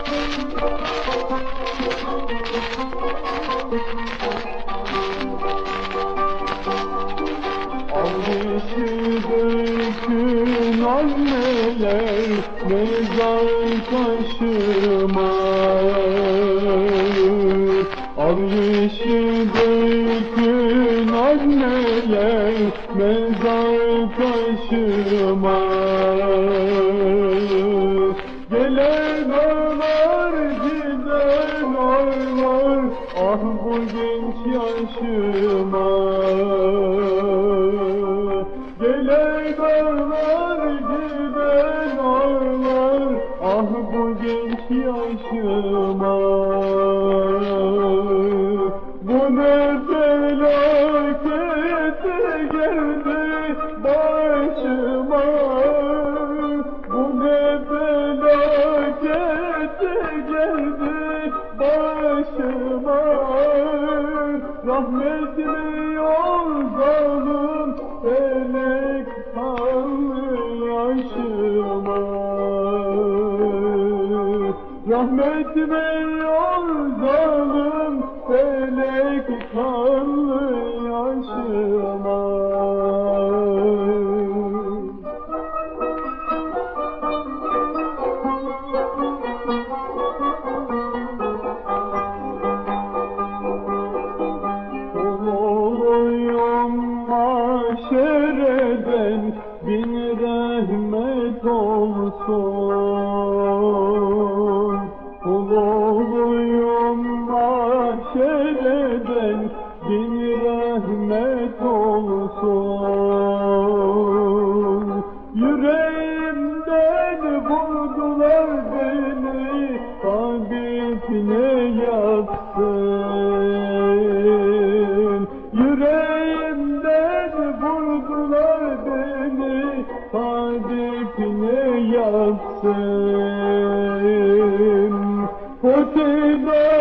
Dökün anneler mezar taşıma, al yeşil dökün anneler mezar taşıma. Gelen ağlar giden ağlar, ah bu genç yaşıma. Gelen ağlar giden ağlar, ah bu genç yaşıma. Bu ne felakete geldi başıma, bu ne felakete geldi başıma. Rahmetli ol zalim felek kanlı yaşıma. Rahmetli ol zalim felek kanlı yaşıma. Mahşereden bin rahmet olsun. Kul olayım mahşereden bin rahmet olsun. Yüreğimden vurdular beni, tabip ne yapsın? Yüreğimden vurdular beni, tabip ne yapsın? Fatih'den